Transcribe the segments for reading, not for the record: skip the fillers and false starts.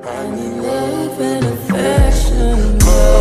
love and affection.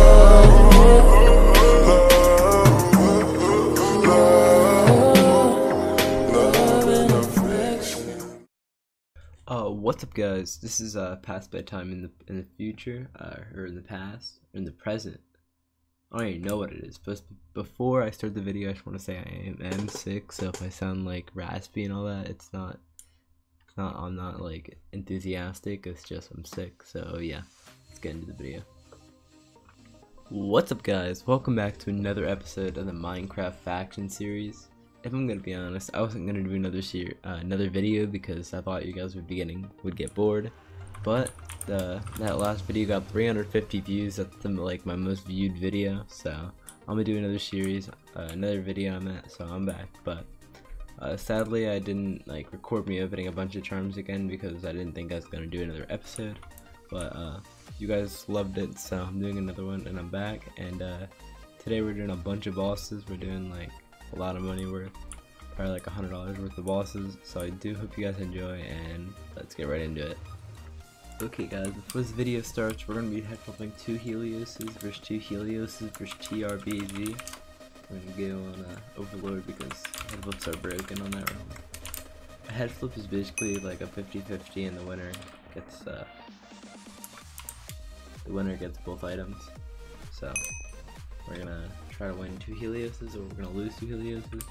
What's up, guys? This is past bedtime in the future, or in the past, or in the present. I don't even know what it is. But before I start the video, I just want to say I am sick. So if I sound like raspy and all that, it's not. I'm not like enthusiastic. It's just I'm sick. So yeah, let's get into the video. What's up, guys? Welcome back to another episode of the Minecraft faction series. If I'm gonna be honest, I wasn't gonna do another video because I thought you guys would get bored. But that last video got 350 views. That's like my most viewed video. So I'm gonna do another series, another video on that. So I'm back. But sadly, I didn't record me opening a bunch of charms again because I didn't think I was gonna do another episode. But you guys loved it, so I'm doing another one, and I'm back. And today we're doing a bunch of bosses. We're doing like a lot of money worth, probably like $100 worth of bosses. So I do hope you guys enjoy, and let's get right into it. Okay, guys, before this video starts, we're gonna be head flipping 2 Helioses versus 2 Helioses versus TRBG. We're gonna go on Overlord because head flips are broken on that round. A head flip is basically like a 50-50, and the winner gets both items. So we're gonna try to win 2 Helioses, or we're gonna lose 2 Helioses.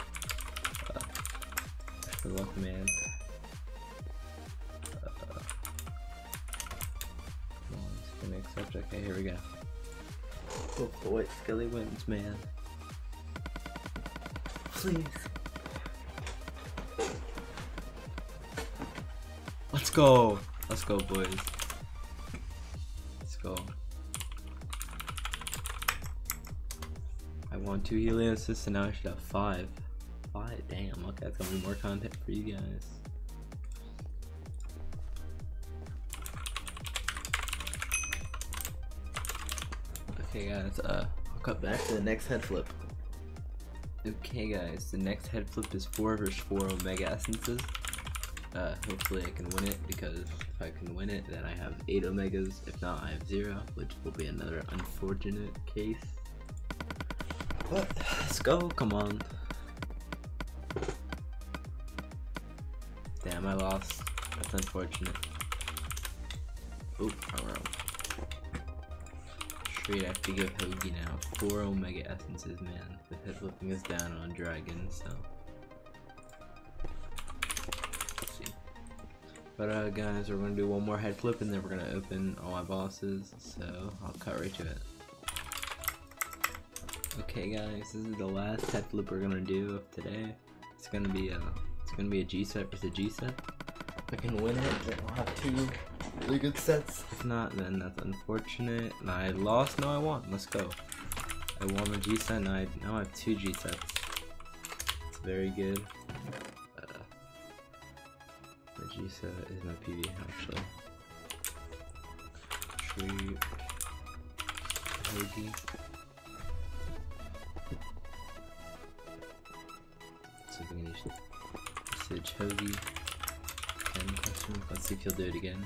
Good luck, man. Come on, it's gonna accept. Okay, here we go. Hope the white skelly wins, man. Please. Let's go. Let's go, boys. Let's go. I won 2 Helioses, and now I should have 5. 5? Damn, okay, that's gonna be more content for you guys. Okay, guys, I'll cut back to the next head flip. Okay, guys, the next head flip is 4 versus 4 Omega Essences. Hopefully I can win it, because if I can win it, then I have 8 Omegas. If not, I have 0, which will be another unfortunate case. But let's go, come on. Damn, I lost. That's unfortunate. Oop, wrong. Straight, I have to give Hoagie now 4 Omega Essences, man. The head flipping is down on Dragon, so. Let's see. But guys, we're gonna do one more head flip, and then we're gonna open all my bosses, so I'll cut right to it. Okay, guys, this is the last head flip we're gonna do of today. It's gonna be a G set versus a G set. If I can win it, then I'll have 2 really good sets. If not, then that's unfortunate. And I lost. No, I won. Let's go. I won the G set, and now I have 2 G sets. It's very good. The G set is my PV actually. Tree, Hoagie. Message Hoagie. 10 question. Let's see if he'll do it again.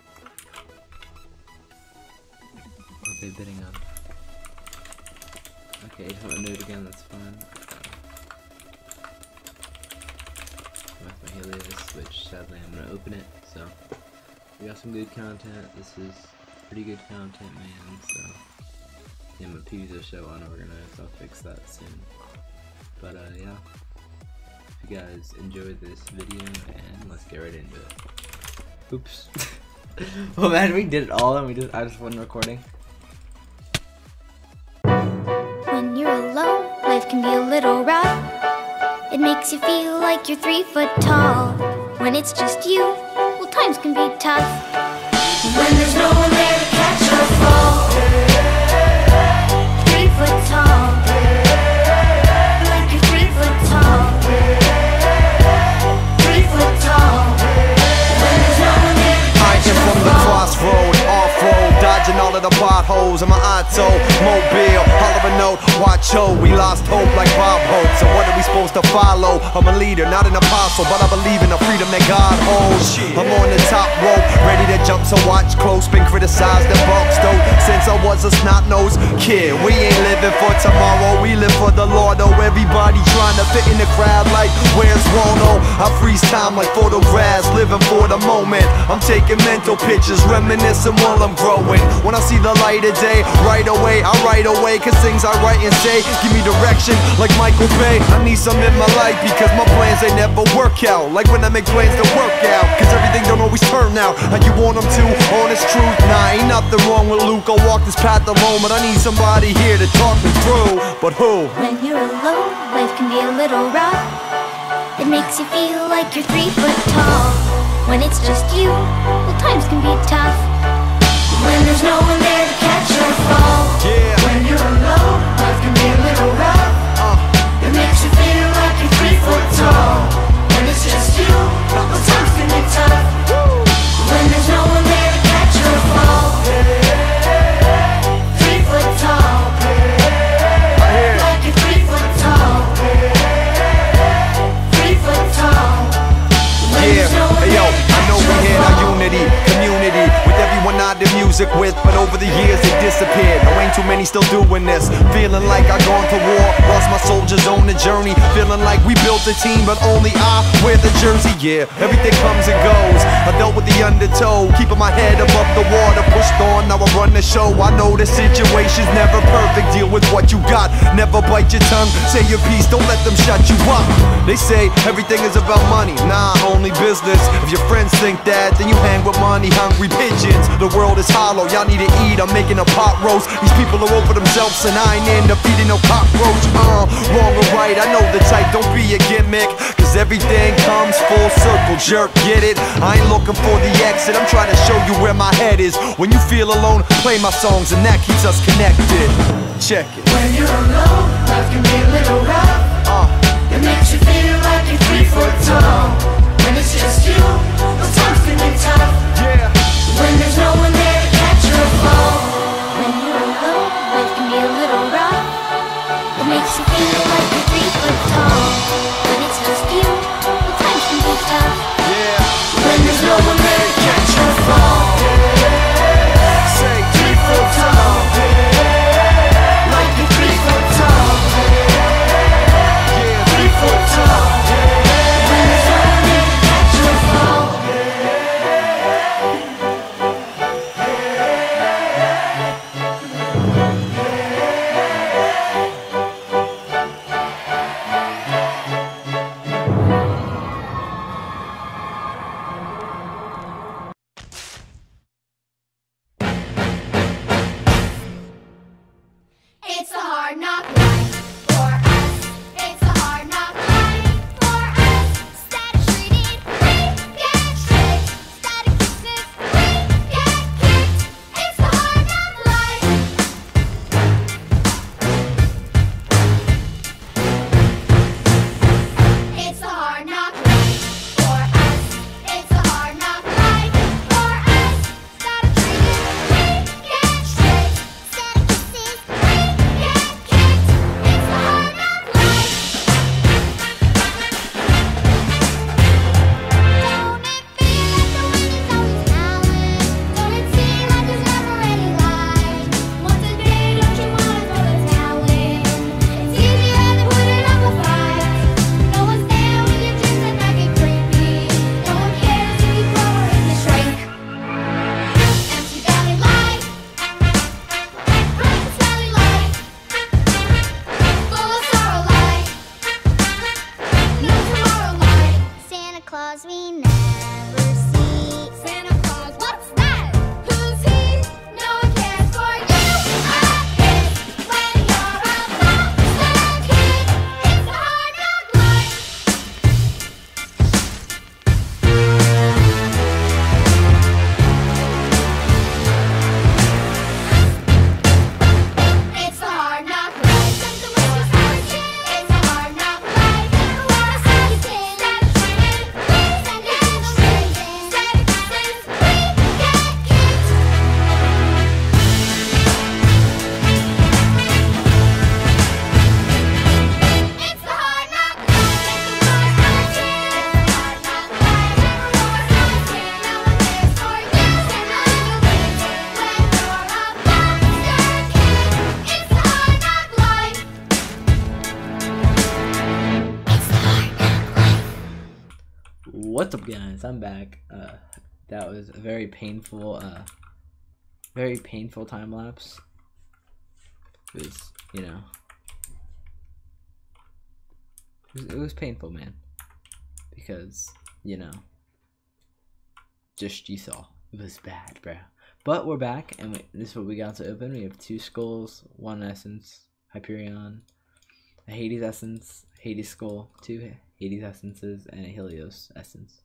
What are they bidding on? Okay, if I don't do it again, that's fine. With my Helios, which sadly I'm gonna open it. So we got some good content. This is pretty good content, man. So yeah, my PVs are so on. We're gonna have to fix that soon. But yeah. If you guys enjoyed this video, and let's get right into it. Oops. Well, man, we did it all, and I just wasn't recording. When you're alone, life can be a little rough. It makes you feel like you're 3 foot tall. When it's just you, well, times can be tough. When there's no one there to catch or fall. 3 foot tall. Like you're 3 foot tall. 3 foot tall. When there's no one there to catch or fall. From the crossroad, off-road, dodging all of the potholes. potholes in my auto mobile. Holler a note, watch ho. We lost hope like Bob Hope. So what are we supposed to follow? I'm a leader, not an apostle, but I believe in the freedom that God holds. I'm on the top rope, ready to jump, so watch close. Been criticized and boxed out since I was a snot-nosed kid. We ain't living for tomorrow, we live for the Lord. Oh, everybody trying to fit in the crowd like, where's Waldo? I freeze time like photographs, living for the moment. I'm taking mental pictures, reminiscing while I'm growing. When I see the light of day, right away, I write away, cause things I write and say give me direction like Michael Bay. I need some in my life because my plans, they never work out. Like when I make plans to work out, cause everything don't always turn out how you want them to. Honest truth, nah, ain't nothing wrong with Luke. I walk this path alone, but I need somebody here to talk me through. But who? When you're alone, life can be a little rough. It makes you feel like you're 3 foot tall. When it's just you, well, times can be tough. When there's no one there to catch your fall. Yeah. When you're alone, life can be a little rough. It makes you feel like you're 3 foot tall. When it's just you, well, times can be tough. When there's no one there to catch your fall. 3 foot tall. Like you're 3 foot tall. 3 foot tall. Yeah, hey yo, I know we had our unity, community with everyone I did music with, but over the years they disappeared. There ain't too many still doing this. Feeling like I gone to war, lost my soldiers on the journey. Feeling like we built a team, but only I wear the jersey. Yeah, everything comes and goes. I dealt with the undertow, keeping my head above the water. Pushed on, now I run the show. I know the situation's never perfect. Deal with what you got, never bite your tongue. Say your piece, don't let them shut you up. They say everything is about money, nah, only business. If your friends think that, then you hang with money hungry pigeons. The world is hollow, y'all need to eat. I'm making a pot roast. These people are over themselves and I ain't into feeding no cockroach. Wrong or right, I know the type, don't be a gimmick, cause everything comes full circle, jerk, get it? I ain't looking for the exit, I'm trying to show you where my head is. When you feel alone, play my songs and that keeps us connected. Check it. When you're alone, life can be a little rough. It makes you feel like you're 3 foot tall. When it's just you, those times can be tough. Yeah. When there's no one there to catch your fall. When you're alone, life can be a little rough. It makes you feel like you're 3 foot tall. When it's just you, well, times can be tough. Yeah. When there's no one there to catch your fall. Say 3 foot tall. Like you're 3 foot tall. yeah. 3 foot tall. When there's no one there to catch your fall. What's up, guys? I'm back. That was a very painful time lapse. It was, you know, it was painful, man, because, you know, just you saw, it was bad, bro. But we're back, and this is what we got to open. We have 2 skulls, 1 essence, Hyperion, a Hades essence, Hades skull, 2 Hades essences, and a Helios essence.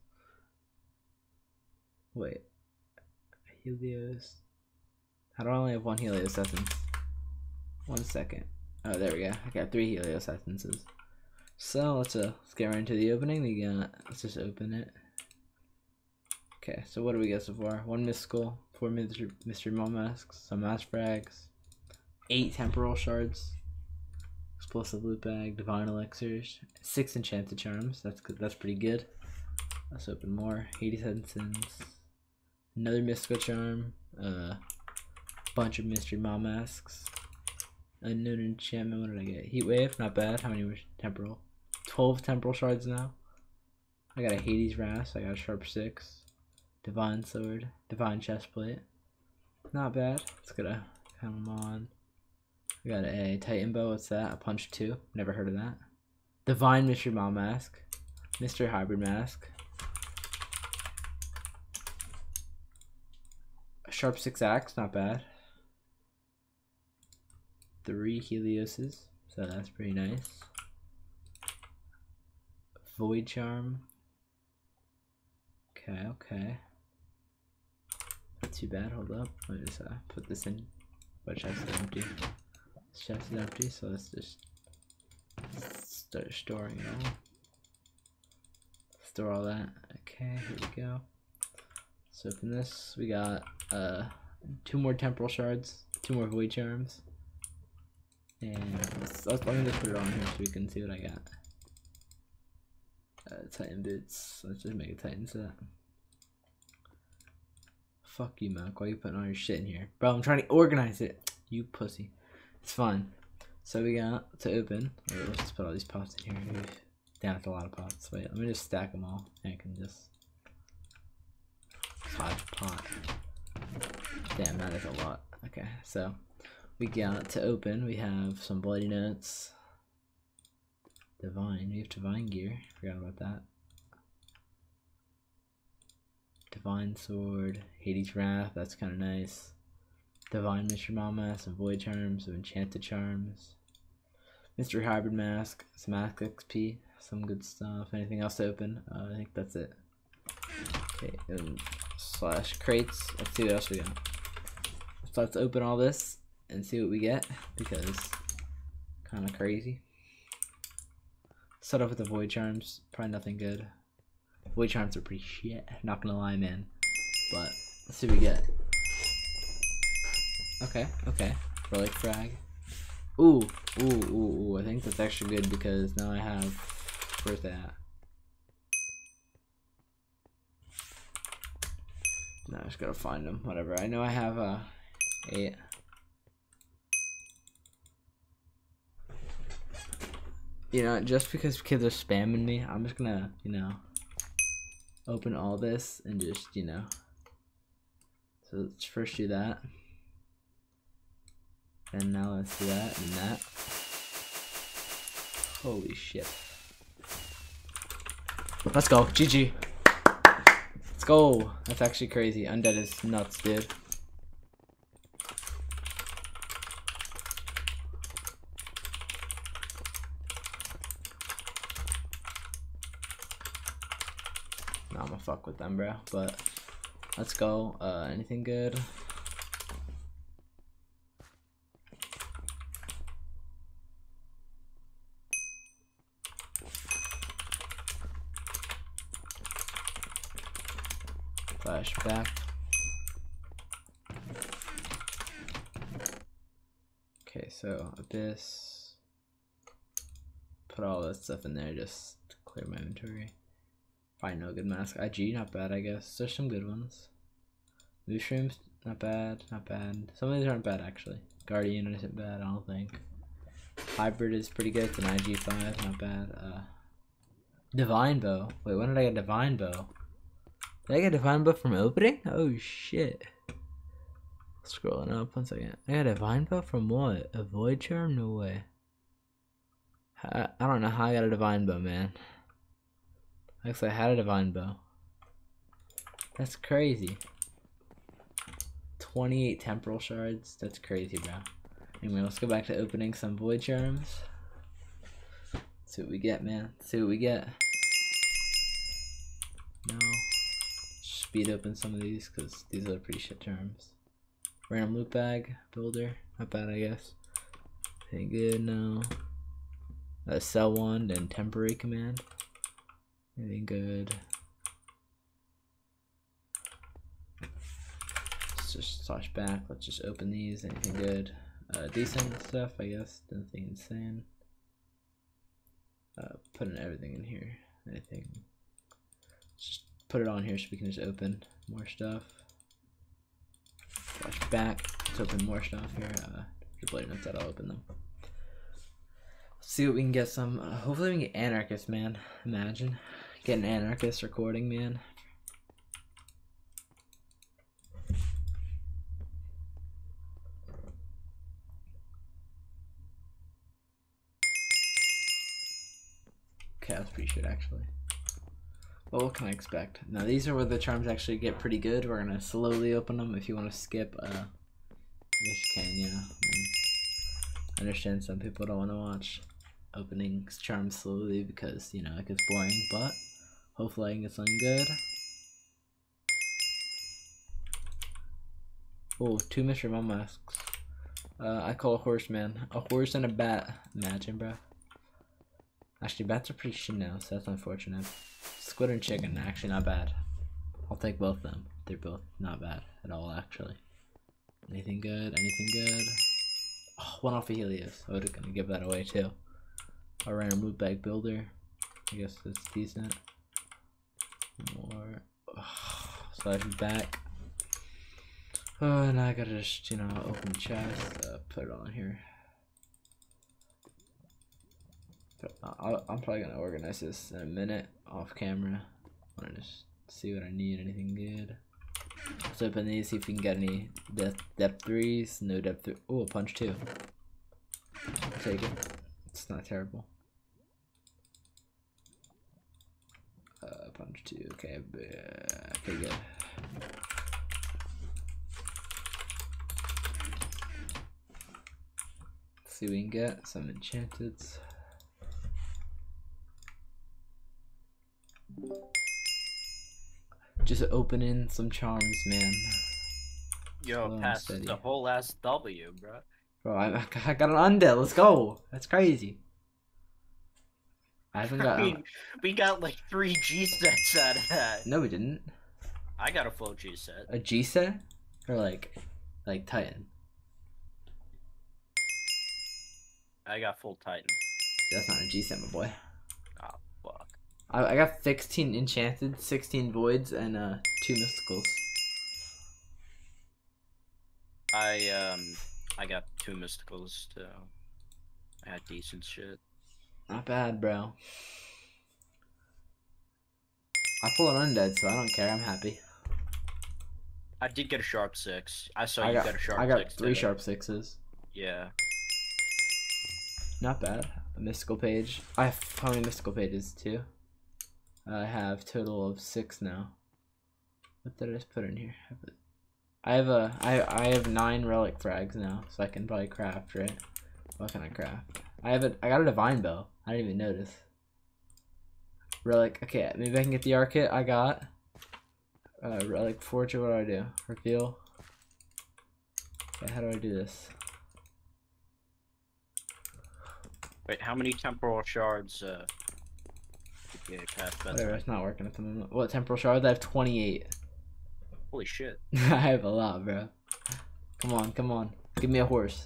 Wait, Helios. How do I only have 1 Helios essence? 1 second. Oh, there we go. I got 3 Helios essences. So let's get right into the opening. Let's just open it. Okay, so what do we get so far? 1 mystical, 4 mystery mall masks, some mass frags, 8 temporal shards, explosive loot bag, divine elixirs, 6 enchanted charms. That's good. That's pretty good. Let's open more. Hades essence, another mystical charm, bunch of mystery mall masks, unknown enchantment. What did I get? Heat wave, not bad. How many were temporal? 12 temporal shards now. I got a Hades rasp. I got a sharp 6, divine sword, divine chestplate. Not bad. Let's get a come on. We got a Titan bow. What's that? A punch 2. Never heard of that. Divine mystery mall mask, mystery hybrid mask, a sharp 6 axe. Not bad. 3 Helioses, so that's pretty nice. Void charm. Okay. Not too bad. Hold up. Let me just put this in. My chest is empty. This chest is empty, so let's just start storing it all. Store all that. Okay, here we go. Let's open this. We got 2 more temporal shards, 2 more void charms. And let me just put it on here so we can see what I got. Titan boots. Let's just make a Titan set. Fuck you, Mac. Why are you putting all your shit in here? Bro, I'm trying to organize it. You pussy. It's fine. So we got to open. Wait, let's just put all these pots in here. Damn, that's a lot of pots. Wait, let me just stack them all. And I can just 5 pot. Damn, that is a lot. Okay, so we got to open. We have some bloody notes. Divine. We have divine gear. Forgot about that. Divine sword. Hades wrath. That's kind of nice. Divine mystery mama. Some void charms. Some enchanted charms. Mystery hybrid mask. Some mask XP. Some good stuff. Anything else to open? I think that's it. Okay. Slash crates. Let's see what else we got. So let's open all this and see what we get, because kind of crazy. Start off with the void charms. Probably nothing good. Void charms are pretty shit. Not gonna lie, man. But let's see what we get. Okay. Relic frag. Ooh. I think that's actually good because now I have. Where's that? No, I just gotta find them. Whatever. I know I have 8. You know, just because kids are spamming me, I'm just gonna, you know, open all this and just, you know. So let's first do that. And now let's do that and that. Holy shit. Let's go. GG. Let's go. That's actually crazy. Undead is nuts, dude. No, I'm gonna fuck with them, bro. But let's go. Anything good? Flashback. Okay, so Abyss. Put all that stuff in there just to clear my inventory. Probably no good mask. IG, not bad, I guess. There's some good ones. Mushrooms, not bad, not bad. Some of these aren't bad, actually. Guardian isn't bad, I don't think. Hybrid is pretty good. It's an IG5, not bad. Divine Bow. Wait, when did I get Divine Bow? Did I get Divine Bow from opening? Oh shit. Scrolling up 1 second. I got a Divine Bow from what? A Void Charm? No way. I don't know how I got a Divine Bow, man. Actually, I had a Divine Bow. That's crazy. 28 Temporal Shards. That's crazy, bro. Anyway, let's go back to opening some Void Charms. See what we get, man. See what we get. No. Speed open some of these because these are pretty shit charms. Random loot bag builder, not bad, I guess. Ain't good, no. Sell wand and temporary command. Anything good? Let's just slash back. Let's just open these. Anything good? Decent stuff, I guess. Nothing insane. Putting everything in here. Anything. Just put it on here so we can just open more stuff. Flash back. Let's open more stuff here. Just blade notes that I'll open them. Let's see what we can get some. Hopefully we can get Anarchist, man. Imagine getting Anarchist recording, man. Okay, that's pretty shit actually. Well, what can I expect? Now these are where the charms actually get pretty good. We're gonna slowly open them. If you want to skip, I guess you can, yeah. I understand some people don't want to watch opening charms slowly because, you know, it gets boring, but hopefully I can get something good. Oh, 2 mystery mom masks. I call a horse, man. A horse and a bat. Imagine, bro. Actually, bats are pretty shit now, so that's unfortunate. Squid and chicken, actually not bad. I'll take both of them. They're both not bad at all, actually. Anything good? Anything good? Oh, 1 off of Helios. I was gonna give that away too. A random loot bag builder. I guess that's decent. More. Oh, slash back. Oh, and I gotta just, you know, open chest. Put it on here. I'm probably gonna organize this in a minute off camera. I wanna just see what I need. Anything good? Let's open these, see if we can get any depth 3s. No depth 3. Oh, a punch 2. I'll take it. It's not terrible. Punch 2. Okay, okay, good. Let's see what we can get. Some enchanteds. Just opening some charms, man. Yo, past the whole ass W, bro. Bro, I got an undead. Let's go. That's crazy. I haven't got. I mean, we got like 3 G sets out of that. No, we didn't. I got a full G set. A G set, or like Titan. I got full Titan. That's not a G set, my boy. Oh fuck. I got 16 enchanted, 16 voids, and 2 mysticals. I got 2 mysticals too. I had decent shit. Not bad, bro. I pull an undead, so I don't care. I'm happy. I did get a sharp 6. I saw you got a sharp 6. I got 3 today. sharp 6s. Yeah. Not bad. A mystical page. I have how many mystical pages too? I have total of 6 now. What did I just put in here? I have 9 relic frags now, so I can probably craft, right? What can I craft? I got a divine bow. I didn't even notice. Relic. Okay, maybe I can get the arc-kit. I got relic forge. What do I do? Reveal. Okay, how do I do this? Wait, how many temporal shards? Okay, past bedtime. Whatever, it's not working at the moment. What temporal shards? I have 28. Holy shit. I have a lot, bro. Come on, come on. Give me a horse.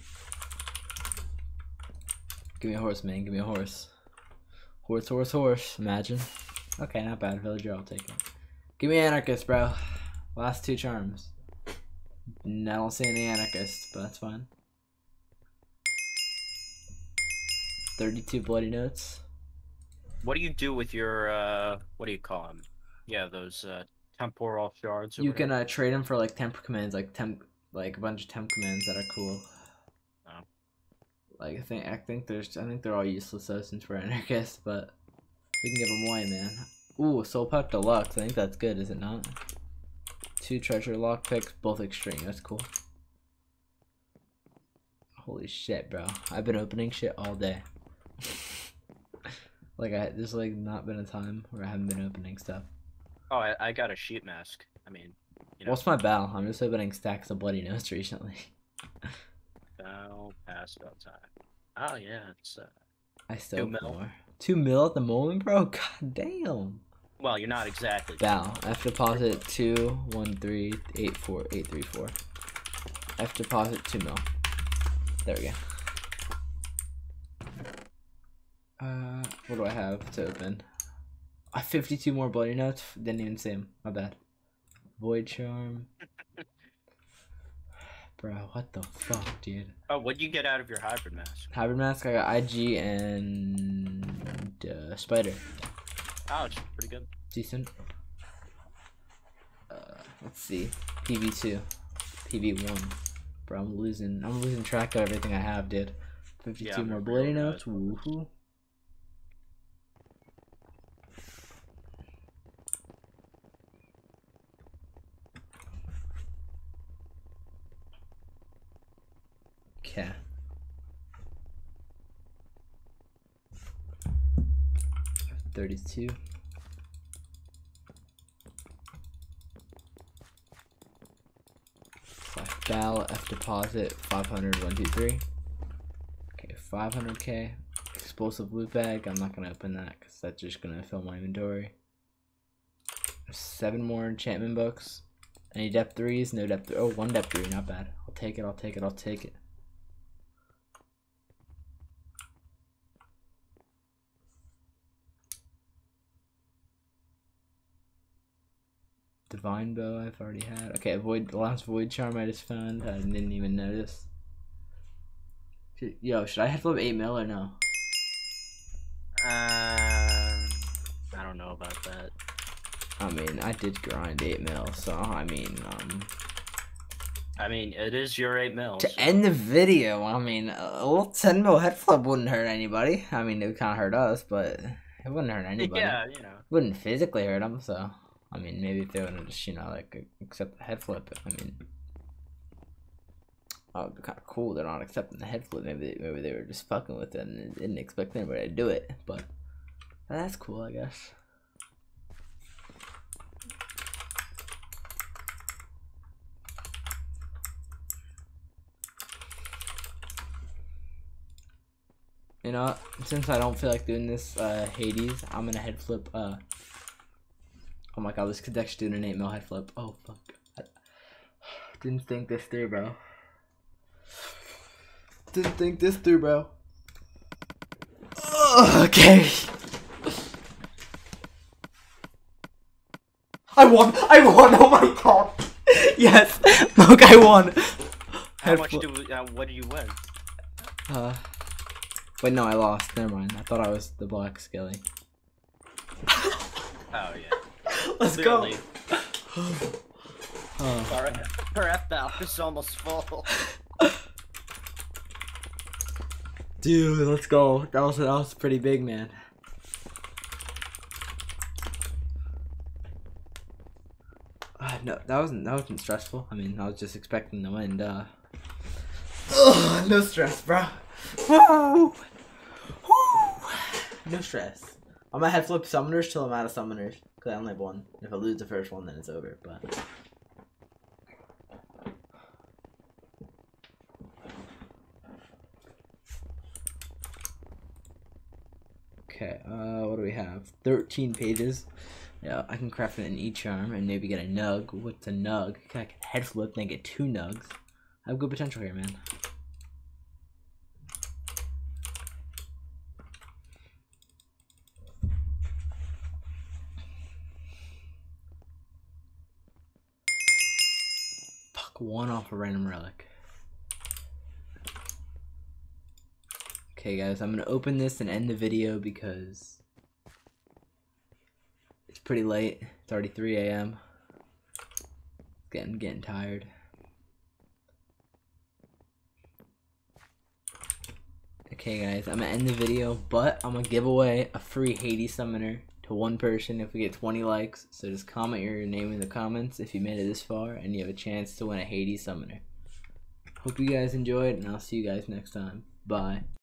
Give me a horse, man. Give me a horse. Horse, horse, horse. Imagine. Okay, not bad. Villager, I'll take it. Give me Anarchist, bro. Last 2 charms. I don't see any Anarchist, but that's fine. 32 bloody notes. What do you do with your what do you call them? Yeah, those temporal shards. Or You whatever. can trade them for like temp commands, like a bunch of temp commands that are cool. Oh. Like I think they're all useless though since we're anarchists, but we can give them away, man. Ooh, Soul Puck Deluxe. I think that's good, is it not? 2 treasure lock picks, both extreme. That's cool. Holy shit, bro! I've been opening shit all day. Like there's like not been a time where I haven't been opening stuff. Oh, I got a sheet mask. I mean, you know. What's my bell? I'm just opening stacks of bloody notes recently. PastBedTime. Oh yeah, it's I still 2 mil. more. 2 mil at the moment, bro. God damn. Well, you're not exactly. Bow. F deposit 2138484. F deposit 2 mil. There we go. What do I have to open? 52 more bloody notes. Didn't even see them. My bad. Void charm. Bro, what the fuck, dude? Oh, what'd you get out of your hybrid mask? Hybrid mask. I got IG and spider. Oh, it's pretty good. Decent. Let's see. PV2. PV1. Bro, I'm losing track of everything I have, dude. 52 Yeah, more I'm bloody real notes. Woohoo. Okay. 32. Bal F deposit 500 1 2 3. Okay, 500k explosive loot bag. I'm not gonna open that because that's just gonna fill my inventory. 7 more enchantment books. Any depth 3s? No depth. Oh, 1 depth 3. Not bad. I'll take it. I'll take it. I'll take it. Divine bow I've already had. Okay, the last void charm I just found. I didn't even notice. Yo, should I head flip 8 mil or no? I don't know about that. I mean, I did grind 8 mil, so I mean, it is your 8 mil. to end the video, I mean, a little 10 mil head flip wouldn't hurt anybody. I mean, it would kind of hurt us, but it wouldn't hurt anybody. Yeah, you know. Wouldn't physically hurt them, so I mean, maybe if they wouldn't just, you know, like accept the head flip. I mean, oh, it'd be kind of cool. They're not accepting the head flip. Maybe they were just fucking with it and didn't expect anybody to do it. But that's cool, I guess. You know, since I don't feel like doing this Hades, I'm gonna head flip. Oh my god, this could actually do an 8 mil head flip. Oh fuck. Didn't think this through, bro. Didn't think this through, bro. Okay. I won! Oh my god! Yes! Look, I won! How much what do you win? Wait, no, I lost. Never mind. I thought I was the black skelly. Oh yeah. Let's Clearly. go! Our F bell is almost full. Dude, let's go. That was pretty big, man. No, that wasn't stressful. I mean, I was just expecting to win. Ugh, no stress, bro. Woo! Woo! No stress. I'm gonna head flip summoners till I'm out of summoners, cause I only have one. If I lose the first one, then it's over. But okay, what do we have? 13 pages. Yeah, I can craft an E-charm and maybe get a nug. What's a nug? I can head flip and get 2 nugs. I have good potential here, man. Fuck, 1 off a random relic. Okay, guys, I'm gonna open this and end the video because pretty late. It's already 3 a.m. Getting tired. Okay guys, I'm gonna end the video, but I'm gonna give away a free Hades summoner to one person if we get 20 likes. So just comment your name in the comments if you made it this far, and you have a chance to win a Hades summoner. Hope you guys enjoyed, and I'll see you guys next time. Bye.